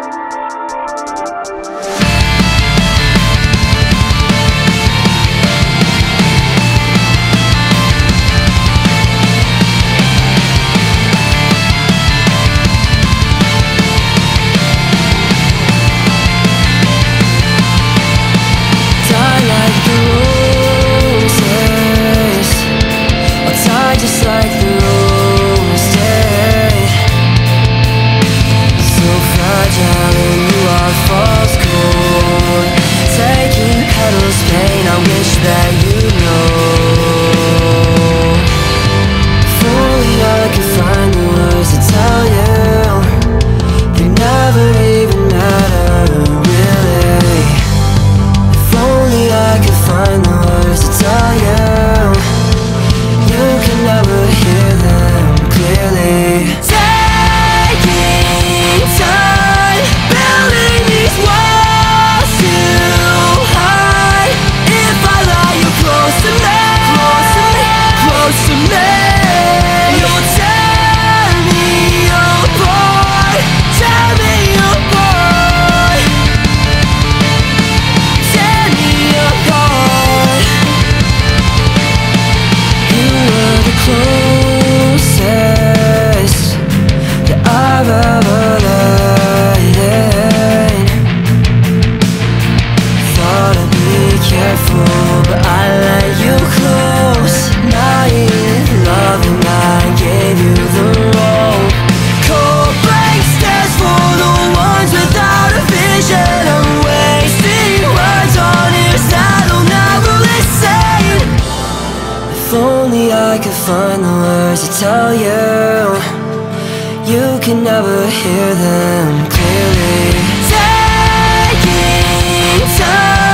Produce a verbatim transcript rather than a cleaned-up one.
Just like the rose day, so fragile and you are false gold. Taking petals, pain, I wish that you know. If only I could find the words to tell you, they never even matter, really. If only I could find the words to tell you, you can never hear them clearly. Taking time, building these walls too high. If I lie, you're close to me, close to me, close to me. You'll tear me apart, tear me apart, tear me apart. You were the closest that I've ever lain. Thought I'd be careful, but I let you close. Naive loving, I gave you the role. Cold blank stares for the ones without a vision. I'm wasting words on ears that'll never listen. If only I could find the words to tell you, you can never hear them clearly. Taking time.